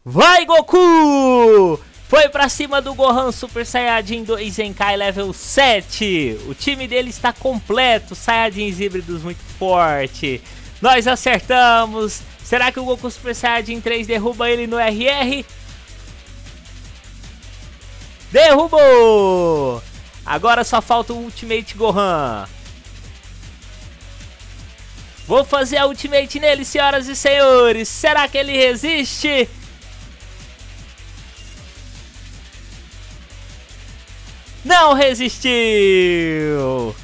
Vai, Goku! Foi pra cima do Gohan Super Saiyajin 2 Zenkai Level 7. O time dele está completo, Saiyajins híbridos muito forte. Nós acertamos. Será que o Goku Super Saiyajin 3 derruba ele no RR? Derrubou! Agora só falta o Ultimate Gohan. Vou fazer a Ultimate nele, senhoras e senhores. Será que ele resiste? Não resistiu!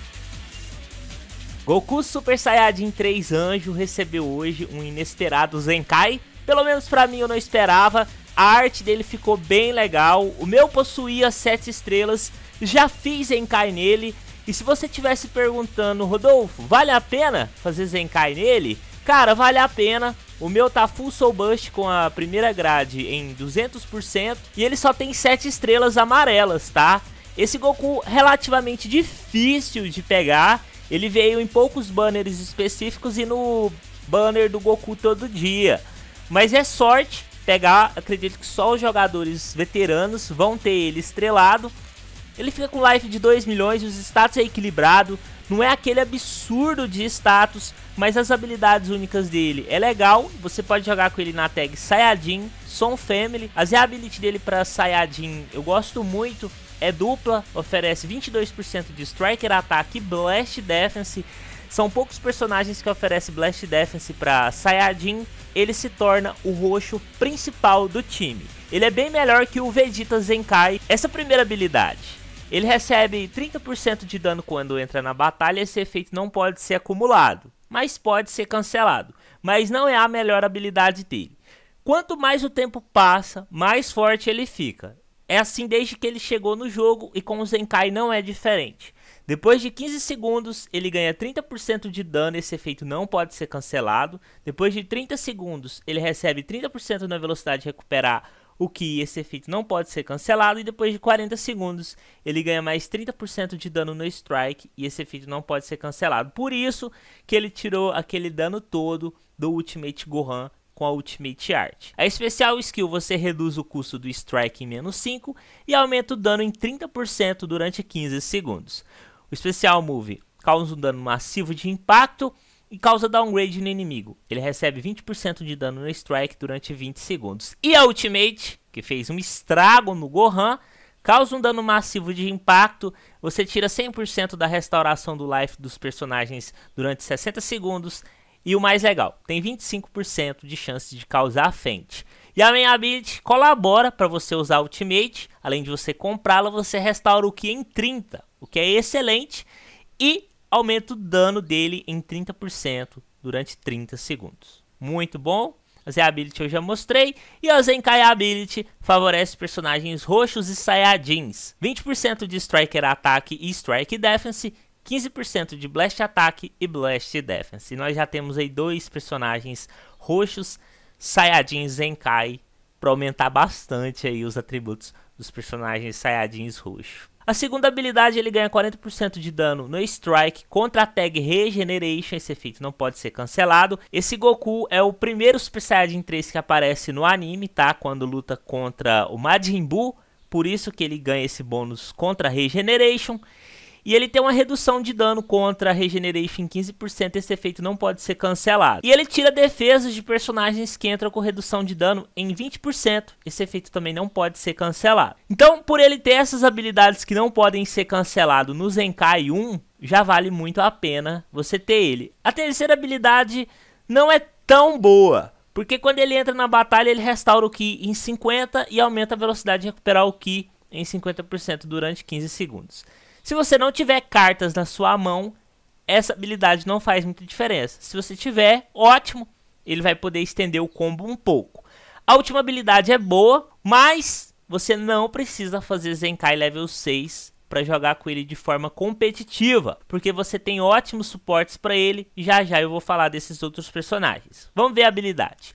Goku Super Saiyajin 3 Anjo recebeu hoje um inesperado Zenkai. Pelo menos pra mim eu não esperava. A arte dele ficou bem legal. O meu possuía 7 estrelas. Já fiz Zenkai nele. E se você estivesse perguntando, Rodolfo, vale a pena fazer Zenkai nele? Cara, vale a pena. O meu tá Full Soul Burst com a primeira grade em 200%. E ele só tem 7 estrelas amarelas, tá? Esse Goku relativamente difícil de pegar. Ele veio em poucos banners específicos e no banner do Goku todo dia. Mas é sorte pegar, acredito que só os jogadores veteranos vão ter ele estrelado. Ele fica com life de 2 milhões, os status é equilibrado. Não é aquele absurdo de status, mas as habilidades únicas dele é legal. Você pode jogar com ele na tag Saiyajin, Son Family. A Z-Ability dele para Saiyajin eu gosto muito. É dupla, oferece 22% de Striker Ataque e Blast Defense. São poucos personagens que oferecem Blast Defense para Saiyajin. Ele se torna o roxo principal do time. Ele é bem melhor que o Vegeta Zenkai. Essa primeira habilidade, ele recebe 30% de dano quando entra na batalha. Esse efeito não pode ser acumulado, mas pode ser cancelado. Mas não é a melhor habilidade dele. Quanto mais o tempo passa, mais forte ele fica. É assim desde que ele chegou no jogo e com o Zenkai não é diferente. Depois de 15 segundos ele ganha 30% de dano, esse efeito não pode ser cancelado. Depois de 30 segundos ele recebe 30% na velocidade de recuperar o Ki, esse efeito não pode ser cancelado. E depois de 40 segundos ele ganha mais 30% de dano no Strike e esse efeito não pode ser cancelado. Por isso que ele tirou aquele dano todo do Ultimate Gohan com a Ultimate Art. A especial skill você reduz o custo do Strike em menos 5 e aumenta o dano em 30% durante 15 segundos. O especial move causa um dano massivo de impacto e causa downgrade no inimigo. Ele recebe 20% de dano no Strike durante 20 segundos. E a Ultimate, que fez um estrago no Gohan, causa um dano massivo de impacto. Você tira 100% da restauração do life dos personagens durante 60 segundos. E o mais legal, tem 25% de chance de causar Faint. E a Main Ability colabora para você usar a Ultimate. Além de você comprá-la, você restaura o Ki em 30%, o que é excelente. E aumenta o dano dele em 30% durante 30 segundos. Muito bom. A Z-Ability eu já mostrei. E a Zenkai Ability favorece personagens roxos e Saiyajins. 20% de Striker Ataque e Strike Defense. 15% de Blast Ataque e Blast Defense. E nós já temos aí 2 personagens roxos, Saiyajin Zenkai, para aumentar bastante aí os atributos dos personagens Saiyajins roxos. A segunda habilidade, ele ganha 40% de dano no Strike contra a tag Regeneration. Esse efeito não pode ser cancelado. Esse Goku é o primeiro Super Saiyajin 3 que aparece no anime, tá? Quando luta contra o Majin Buu. Por isso que ele ganha esse bônus contra a Regeneration. E ele tem uma redução de dano contra a Regeneration em 15%, esse efeito não pode ser cancelado. E ele tira defesas de personagens que entram com redução de dano em 20%, esse efeito também não pode ser cancelado. Então, por ele ter essas habilidades que não podem ser canceladas no Zenkai 1, já vale muito a pena você ter ele. A terceira habilidade não é tão boa, porque quando ele entra na batalha ele restaura o Ki em 50% e aumenta a velocidade de recuperar o Ki em 50% durante 15 segundos. Se você não tiver cartas na sua mão, essa habilidade não faz muita diferença. Se você tiver, ótimo, ele vai poder estender o combo um pouco. A última habilidade é boa, mas você não precisa fazer Zenkai level 6 para jogar com ele de forma competitiva, porque você tem ótimos suportes para ele e já já eu vou falar desses outros personagens. Vamos ver a habilidade.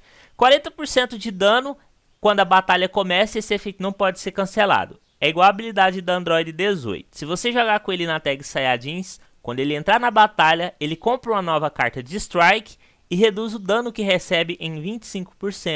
40% de dano quando a batalha começa, esse efeito não pode ser cancelado. É igual a habilidade da Android 18. Se você jogar com ele na tag Saiyajins, quando ele entrar na batalha, ele compra uma nova carta de Strike e reduz o dano que recebe em 25%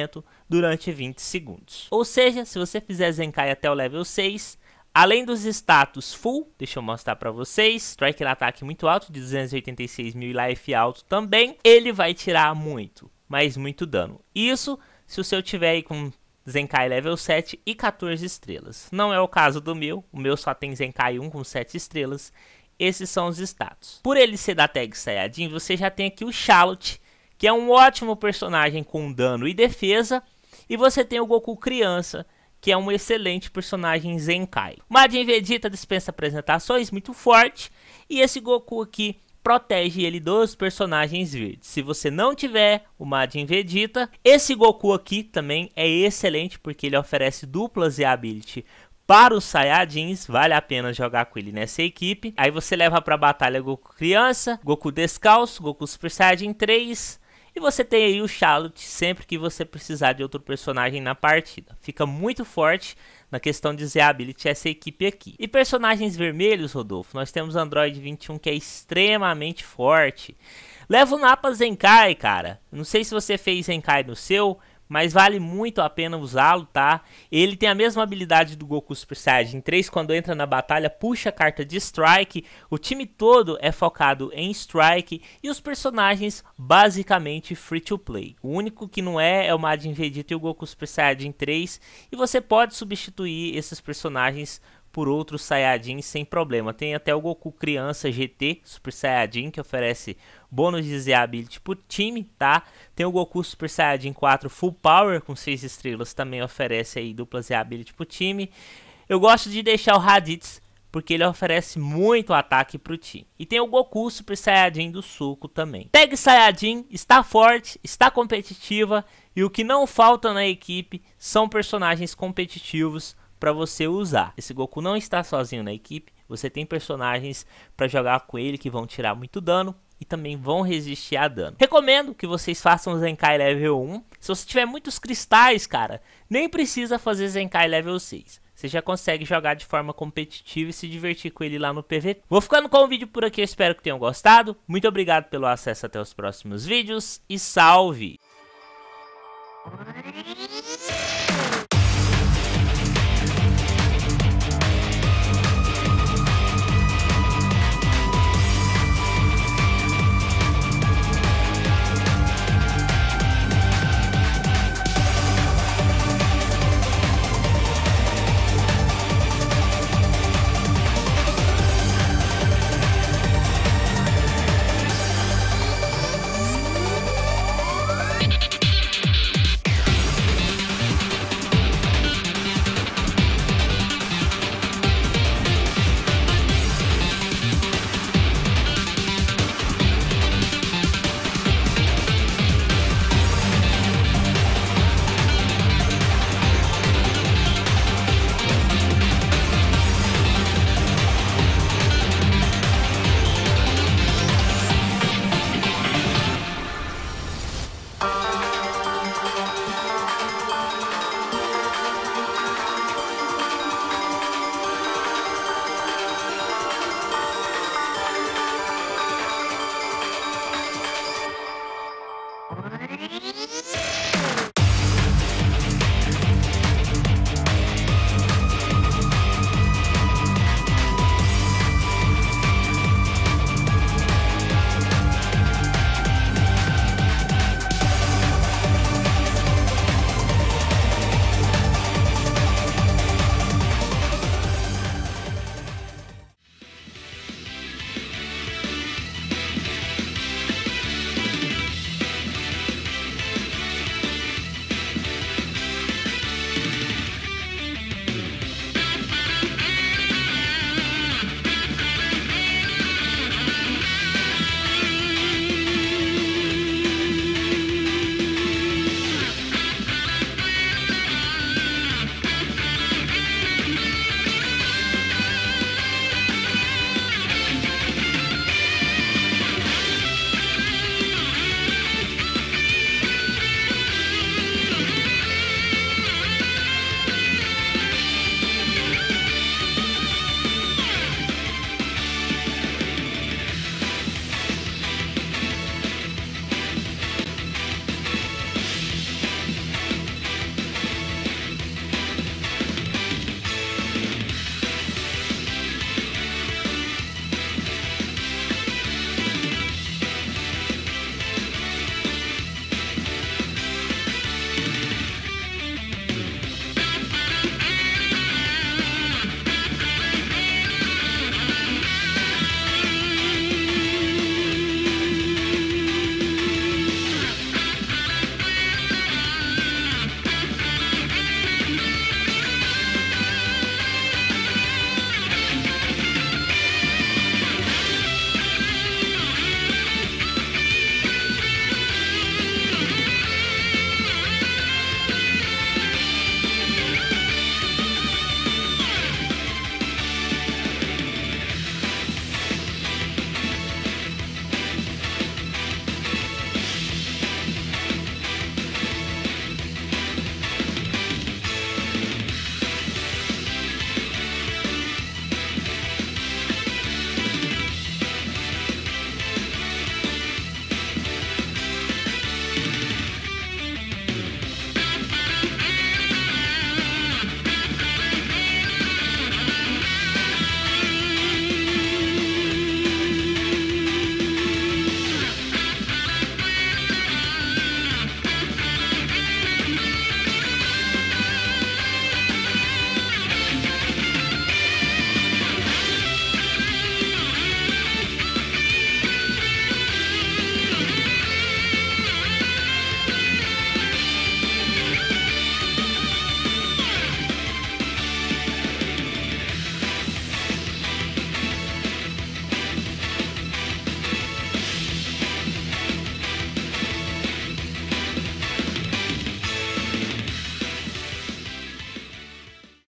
durante 20 segundos. Ou seja, se você fizer Zenkai até o level 6, além dos status full, deixa eu mostrar pra vocês, strike no ataque muito alto, de 286 mil e life alto também, ele vai tirar muito, mas muito dano. Isso se o seu tiver aí com Zenkai level 7 e 14 estrelas. Não é o caso do meu, o meu só tem Zenkai 1 com 7 estrelas. Esses são os status. Por ele ser da tag Saiyajin, você já tem aqui o Charlotte, que é um ótimo personagem com dano e defesa. E você tem o Goku criança, que é um excelente personagem Zenkai. Majin Vegeta dispensa apresentações, muito forte. E esse Goku aqui protege ele dos personagens verdes. Se você não tiver o Majin Vegeta, esse Goku aqui também é excelente, porque ele oferece duplas e ability para os Saiyajins, vale a pena jogar com ele nessa equipe. Aí você leva para a batalha Goku criança, Goku descalço, Goku Super Saiyajin 3... E você tem aí o Charlotte sempre que você precisar de outro personagem na partida. Fica muito forte na questão de Z-Ability essa equipe aqui. E personagens vermelhos, Rodolfo, nós temos Android 21 que é extremamente forte. Leva o Nappa Zenkai, cara. Não sei se você fez Zenkai no seu, mas vale muito a pena usá-lo, tá? Ele tem a mesma habilidade do Goku Super Saiyajin 3, quando entra na batalha, puxa a carta de Strike, o time todo é focado em Strike, e os personagens basicamente free to play. O único que não é o Majin Vegeta e o Goku Super Saiyajin 3, e você pode substituir esses personagens por outros Saiyajins sem problema. Tem até o Goku criança GT Super Saiyajin, que oferece bônus de Z-Ability pro time, tá? Tem o Goku Super Saiyajin 4 Full Power com 6 estrelas, também oferece aí dupla Z-Ability pro time. Eu gosto de deixar o Raditz, porque ele oferece muito ataque pro time. E tem o Goku Super Saiyajin do Suco também. Tag Saiyajin está forte, está competitiva, e o que não falta na equipe são personagens competitivos para você usar. Esse Goku não está sozinho na equipe, você tem personagens para jogar com ele que vão tirar muito dano e também vão resistir a dano. Recomendo que vocês façam Zenkai level 1. Se você tiver muitos cristais, cara, nem precisa fazer Zenkai level 6. Você já consegue jogar de forma competitiva e se divertir com ele lá no PVP. Vou ficando com o vídeo por aqui, eu espero que tenham gostado. Muito obrigado pelo acesso, até os próximos vídeos e salve!